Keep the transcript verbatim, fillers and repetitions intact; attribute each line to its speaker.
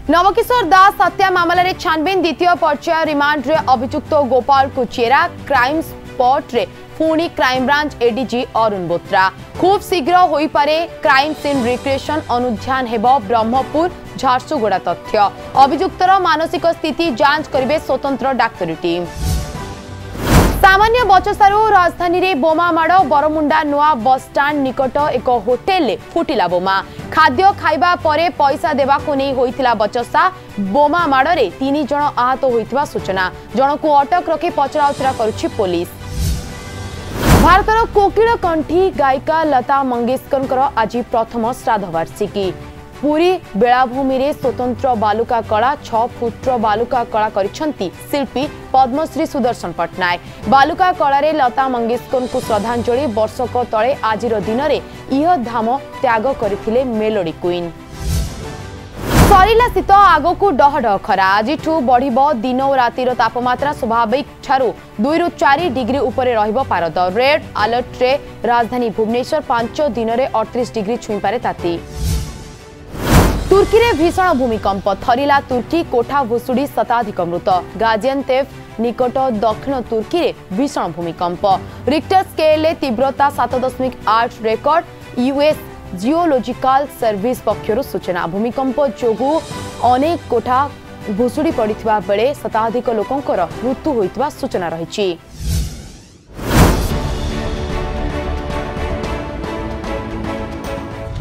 Speaker 1: नवकिशोर दास हत्या मामलें छानबीन द्वितीय पर्याय रिमांड रे अभियुक्त गोपाल को चेरा क्राइम स्पॉट रे पुणी क्राइमब्रांच एडीजी अरुण बोत्रा खूब शीघ्र होई पारे क्राइम सीन रिक्रिएशन अनुध्यान हेबो ब्रह्मपुर झारसुगुड़ा तथ्य अभियुक्तर मानसिक स्थिति जांच करिवे स्वतंत्र डाक्तरी टीम। सामान्य बचसारू राजधानी रे बोमा माड़ बरमुंडा नुआ बस स्टाण्ड निकट एक होटेल ले फुटिला बोमा खाद्य खाइबा परे पैसा देवा को नहीं होइतिला बचसा बोमा माड़ रे तीन जण आहत होइतिबा सूचना जणकु अटक रखी पचराउचरा करुछि पुलिस। भारतर कोकिल कंठी गायिका लता मंगेशकर आज प्रथम श्राद्ध वार्षिकी पूरी बेलाभूमि रे स्वतंत्र बालुका कला छह फुट्र बालुका कला करिसंती शिल्पी पद्मश्री सुदर्शन पट्टनायक बालुका कला रे लता मंगेशकर को श्रद्धांजलि वर्षक तले आजिर दिन रे इह धाम त्याग करथिले मेलोडी क्वीन। सरिला शीत आगकू डहडह खरा आज बढ़िबो दिन और रातिर तापमात्रा स्वाभाविक ठारू दुई रु चार डिग्री उपरे रहिबो पारद रेड अलर्ट रे राजधानी भुवनेश्वर पांच दिन रे अड़तीस डिग्री छुई पारे ताती। तुर्की रे भीषण भूमिकंप थरिला तुर्की कोठा भुसुड़ी शताधिक मृत गाजियान्तेप निकट दक्षिण तुर्की रे भीषण भूमिकंप रिक्टर स्केल तीव्रता सात दशमिक आठ रेकर्ड यूएस जियोलॉजिकल सर्विस पक्षर सूचना भूमिकंप जोगु अनेक कोठा भुसुड़ी पड़िथिबा बेले शताधिक लोकंकर मृत्यु होइतिबा सूचना रहिछि।